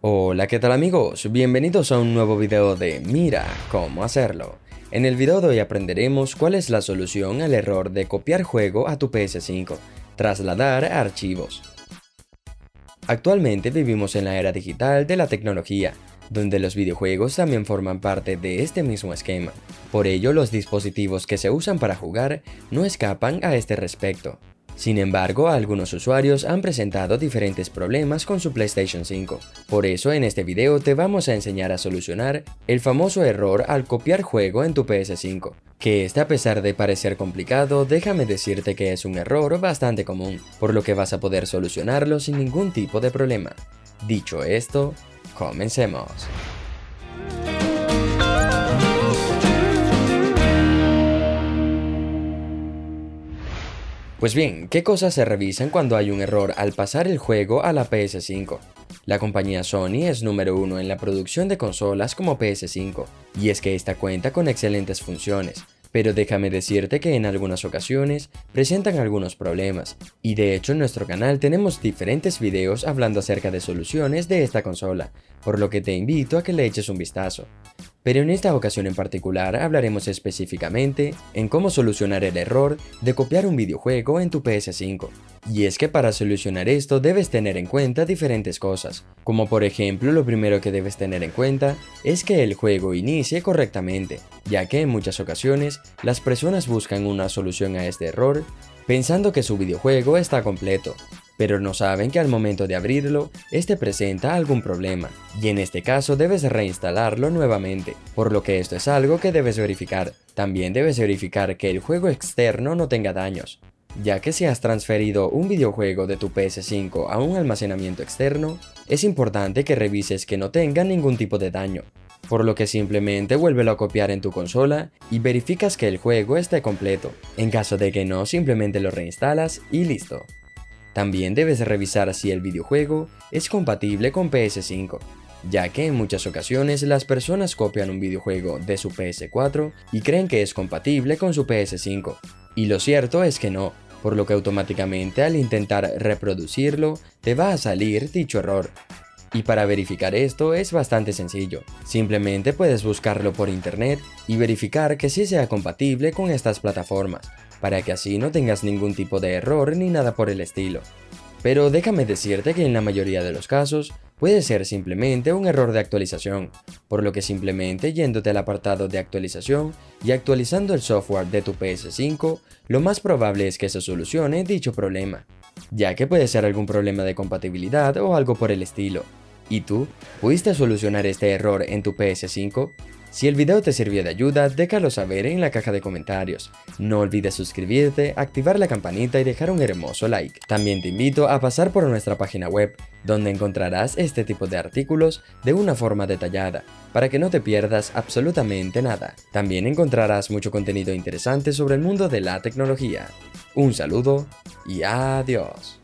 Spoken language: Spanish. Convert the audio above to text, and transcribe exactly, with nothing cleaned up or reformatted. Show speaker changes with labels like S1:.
S1: Hola, ¿qué tal amigos? Bienvenidos a un nuevo video de Mira cómo hacerlo. En el video de hoy aprenderemos cuál es la solución al error de copiar juego a tu P S cinco, trasladar archivos. Actualmente vivimos en la era digital de la tecnología, donde los videojuegos también forman parte de este mismo esquema. Por ello, los dispositivos que se usan para jugar no escapan a este respecto. Sin embargo, algunos usuarios han presentado diferentes problemas con su PlayStation cinco. Por eso en este video te vamos a enseñar a solucionar el famoso error al copiar juego en tu P S cinco. Que este, a pesar de parecer complicado, déjame decirte que es un error bastante común, por lo que vas a poder solucionarlo sin ningún tipo de problema. Dicho esto, comencemos. Pues bien, ¿qué cosas se revisan cuando hay un error al pasar el juego a la P S cinco? La compañía Sony es número uno en la producción de consolas como P S cinco, y es que esta cuenta con excelentes funciones, pero déjame decirte que en algunas ocasiones presentan algunos problemas, y de hecho en nuestro canal tenemos diferentes videos hablando acerca de soluciones de esta consola, por lo que te invito a que le eches un vistazo. Pero en esta ocasión en particular hablaremos específicamente en cómo solucionar el error de copiar un videojuego en tu P S cinco. Y es que para solucionar esto debes tener en cuenta diferentes cosas, como por ejemplo lo primero que debes tener en cuenta es que el juego inicie correctamente, ya que en muchas ocasiones las personas buscan una solución a este error pensando que su videojuego está completo, pero no saben que al momento de abrirlo, este presenta algún problema, y en este caso debes reinstalarlo nuevamente, por lo que esto es algo que debes verificar. También debes verificar que el juego externo no tenga daños, ya que si has transferido un videojuego de tu P S cinco a un almacenamiento externo, es importante que revises que no tenga ningún tipo de daño, por lo que simplemente vuélvelo a copiar en tu consola y verificas que el juego esté completo. En caso de que no, simplemente lo reinstalas y listo. También debes revisar si el videojuego es compatible con P S cinco, ya que en muchas ocasiones las personas copian un videojuego de su P S cuatro y creen que es compatible con su P S cinco, y lo cierto es que no, por lo que automáticamente al intentar reproducirlo te va a salir dicho error. Y para verificar esto es bastante sencillo, simplemente puedes buscarlo por internet y verificar que sí sea compatible con estas plataformas, para que así no tengas ningún tipo de error ni nada por el estilo. Pero déjame decirte que en la mayoría de los casos puede ser simplemente un error de actualización, por lo que simplemente yéndote al apartado de actualización y actualizando el software de tu P S cinco, lo más probable es que se solucione dicho problema, ya que puede ser algún problema de compatibilidad o algo por el estilo. ¿Y tú? ¿Pudiste solucionar este error en tu P S cinco? Si el video te sirvió de ayuda, déjalo saber en la caja de comentarios. No olvides suscribirte, activar la campanita y dejar un hermoso like. También te invito a pasar por nuestra página web, donde encontrarás este tipo de artículos de una forma detallada, para que no te pierdas absolutamente nada. También encontrarás mucho contenido interesante sobre el mundo de la tecnología. Un saludo y adiós.